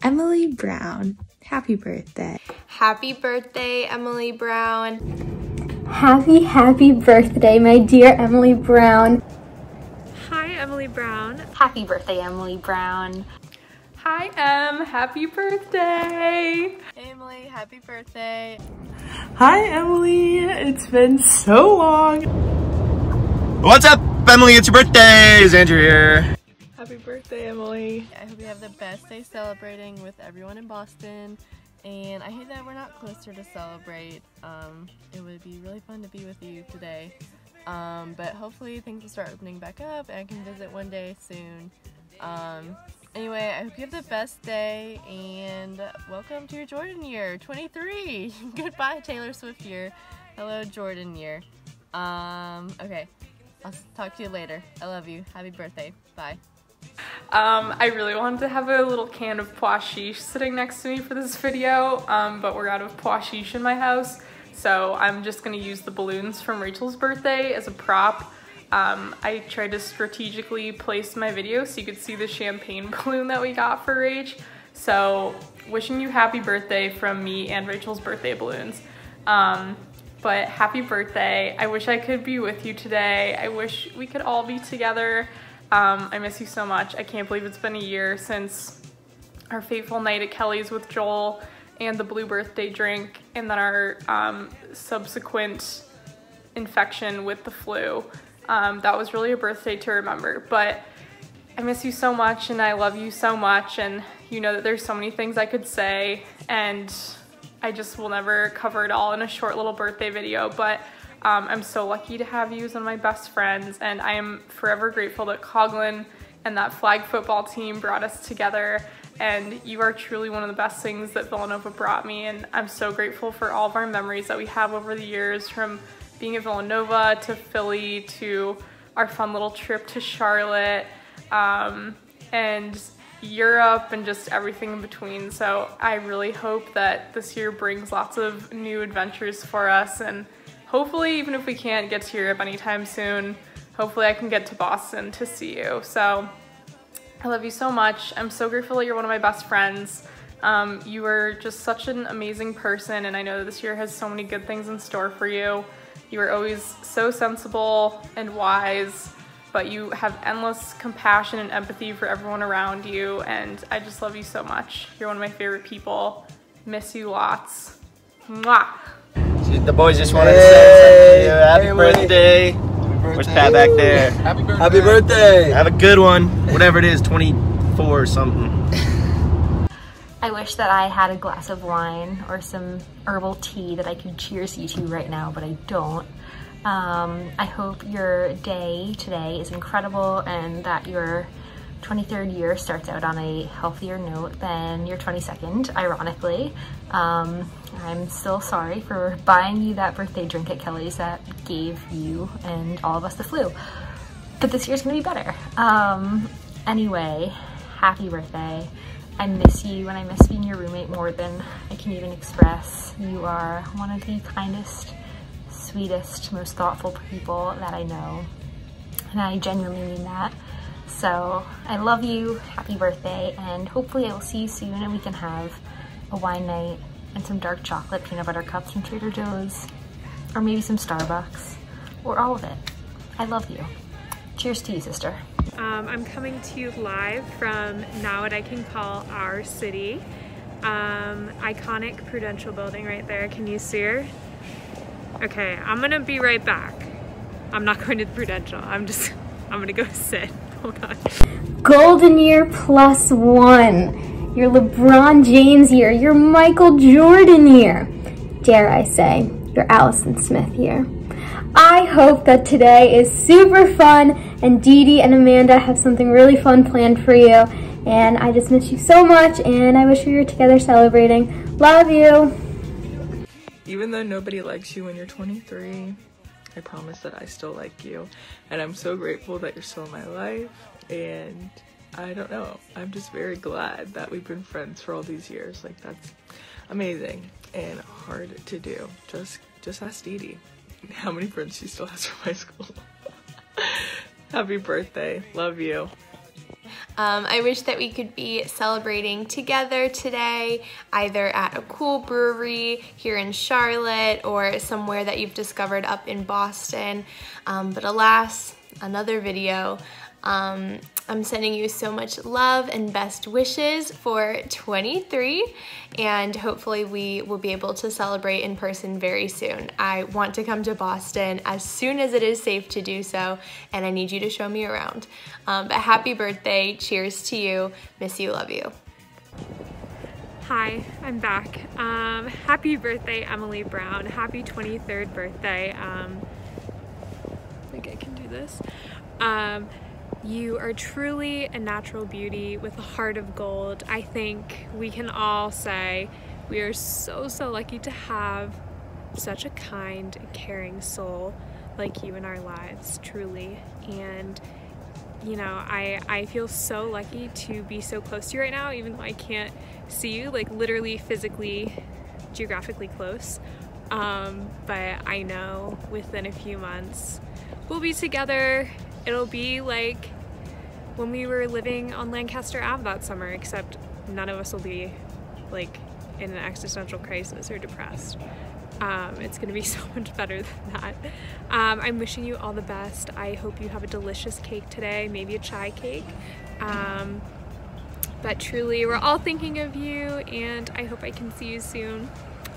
Emily Brown. Happy birthday. Happy birthday, Emily Brown. Happy birthday, my dear Emily Brown. Hi, Emily Brown. Happy birthday, Emily Brown. Hi, Em. Happy birthday. Hey, Emily. Happy birthday. Hi, Emily. It's been so long. What's up, Emily? It's your birthday. It's Andrew here. Happy birthday, Emily. I hope you have the best day celebrating with everyone in Boston. And I hate that we're not closer to celebrate. It would be really fun to be with you today. But hopefully things will start opening back up and I can visit one day soon. Anyway, I hope you have the best day and welcome to your Jordan year, 23. Goodbye, Taylor Swift year. Hello, Jordan year. Okay, I'll talk to you later. I love you. Happy birthday. Bye. I really wanted to have a little can of pois chiche sitting next to me for this video, but we're out of pois chiche in my house, so I'm just gonna use the balloons from Rachel's birthday as a prop. I tried to strategically place my video so you could see the champagne balloon that we got for Rach. So wishing you happy birthday from me and Rachel's birthday balloons. But happy birthday. I wish I could be with you today. I wish we could all be together. I miss you so much. I can't believe it's been a year since our fateful night at Kelly's with Joel and the blue birthday drink and then our subsequent infection with the flu. That was really a birthday to remember, but I miss you so much and I love you so much, and you know that there's so many things I could say and I just will never cover it all in a short little birthday video, but I'm so lucky to have you as one of my best friends, and I am forever grateful that Coughlin and that flag football team brought us together, and you are truly one of the best things that Villanova brought me, and I'm so grateful for all of our memories that we have over the years, from being at Villanova to Philly to our fun little trip to Charlotte and Europe and just everything in between. So I really hope that this year brings lots of new adventures for us, and hopefully even if we can't get to Europe anytime soon, hopefully I can get to Boston to see you. So I love you so much. I'm so grateful that you're one of my best friends. You are just such an amazing person, and I know that this year has so many good things in store for you. You are always so sensible and wise, but you have endless compassion and empathy for everyone around you, and I just love you so much. You're one of my favorite people. Miss you lots. Mwah! The boys just wanted to say something to you. Happy birthday. Where's Pat back there? Happy birthday. Have a good one. Whatever it is, 24 or something. I wish that I had a glass of wine or some herbal tea that I could cheers you to right now, but I don't. I hope your day today is incredible and that your 23rd year starts out on a healthier note than your 22nd, ironically. I'm still sorry for buying you that birthday drink at Kelly's that gave you and all of us the flu, but this year's gonna be better. Anyway, happy birthday. I miss you and I miss being your roommate more than I can even express. You are one of the kindest, sweetest, most thoughtful people that I know, and I genuinely mean that. So I love you, happy birthday, and hopefully I will see you soon and we can have a wine night and some dark chocolate peanut butter cups from Trader Joe's, or maybe some Starbucks, or all of it. I love you. Cheers to you, sister. I'm coming to you live from now what I can call our city. Iconic Prudential building right there. Can you see her? Okay, I'm gonna be right back. I'm not going to the Prudential. I'm gonna go sit. Hold on. Golden year +1. Your LeBron James year. Your Michael Jordan year. Dare I say, your Allison Smith year. I hope that today is super fun and Dee Dee and Amanda have something really fun planned for you. And I just miss you so much and I wish we were together celebrating. Love you. Even though nobody likes you when you're 23, I promise that I still like you. And I'm so grateful that you're still in my life. And I don't know, I'm just very glad that we've been friends for all these years. Like, that's amazing and hard to do. Just ask Dee Dee how many friends she still has from high school. Happy birthday. Love you. I wish that we could be celebrating together today, either at a cool brewery here in Charlotte or somewhere that you've discovered up in Boston. But alas, another video. I'm sending you so much love and best wishes for 23, and hopefully we will be able to celebrate in person very soon. I want to come to Boston as soon as it is safe to do so, and I need you to show me around. But happy birthday, cheers to you, miss you, love you. Hi, I'm back. Happy birthday, Emily Brown. Happy 23rd birthday. I think I can do this. You are truly a natural beauty with a heart of gold. I think we can all say we are so lucky to have such a kind and caring soul like you in our lives, truly. And you know, I feel so lucky to be so close to you right now, even though I can't see you, like literally physically, geographically close. But I know within a few months we'll be together. It'll be like when we were living on Lancaster Ave that summer, except none of us will be like in an existential crisis or depressed. It's gonna be so much better than that. I'm wishing you all the best. I hope you have a delicious cake today, maybe a chai cake. But truly, we're all thinking of you, and I hope I can see you soon.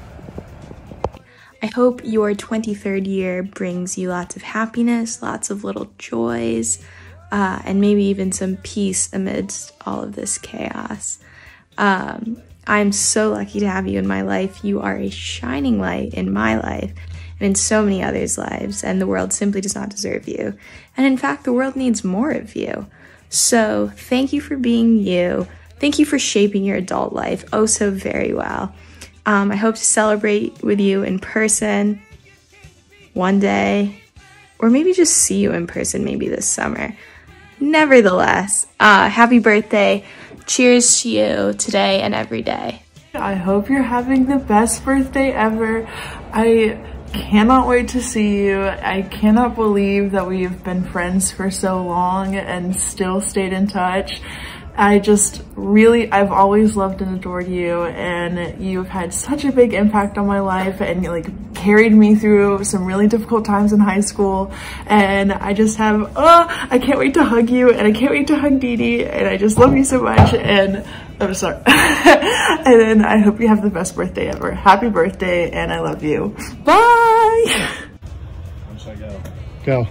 I hope your 23rd year brings you lots of happiness, lots of little joys, and maybe even some peace amidst all of this chaos. I'm so lucky to have you in my life. You are a shining light in my life and in so many others' lives, and the world simply does not deserve you. And in fact, the world needs more of you. So thank you for being you. Thank you for shaping your adult life oh so very well. I hope to celebrate with you in person one day, or maybe just see you in person maybe this summer. Nevertheless, happy birthday. Cheers to you today and every day. I hope you're having the best birthday ever. I cannot wait to see you. I cannot believe that we've been friends for so long and still stayed in touch. I've always loved and adored you, and you've had such a big impact on my life and like carried me through some really difficult times in high school. And I just have, I can't wait to hug you, and I can't wait to hug Dee Dee, and I just love you so much. And I'm sorry. And then I hope you have the best birthday ever. Happy birthday, and I love you. Bye. When should I Go.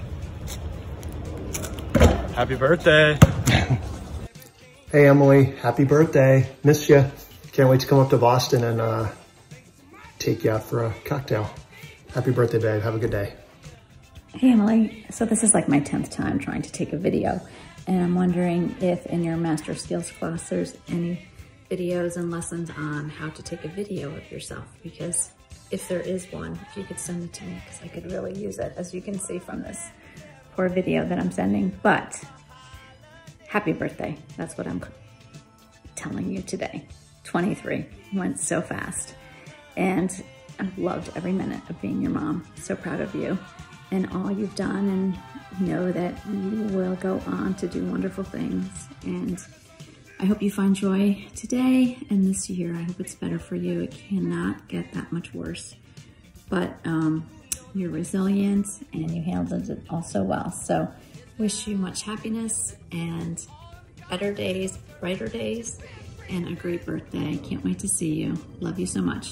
Happy birthday. Hey Emily, happy birthday. Missed you. Can't wait to come up to Boston and take you out for a cocktail. Happy birthday, babe. Have a good day. Hey Emily, so this is like my 10th time trying to take a video, and I'm wondering if in your master skills class there's any videos and lessons on how to take a video of yourself, because if there is one, if you could send it to me, because I could really use it, as you can see from this poor video that I'm sending. But happy birthday. That's what I'm telling you today. 23 went so fast, and I've loved every minute of being your mom. So proud of you and all you've done, and know that you will go on to do wonderful things. And I hope you find joy today and this year. I hope it's better for you. It cannot get that much worse. But you're resilient and you handled it all so well. So wish you much happiness and better days, brighter days, and a great birthday. Can't wait to see you. Love you so much.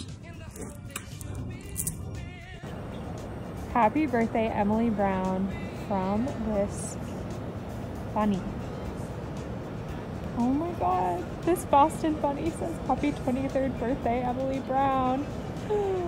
Happy birthday, Emily Brown, from this bunny. Oh my God, this Boston bunny says happy 23rd birthday, Emily Brown.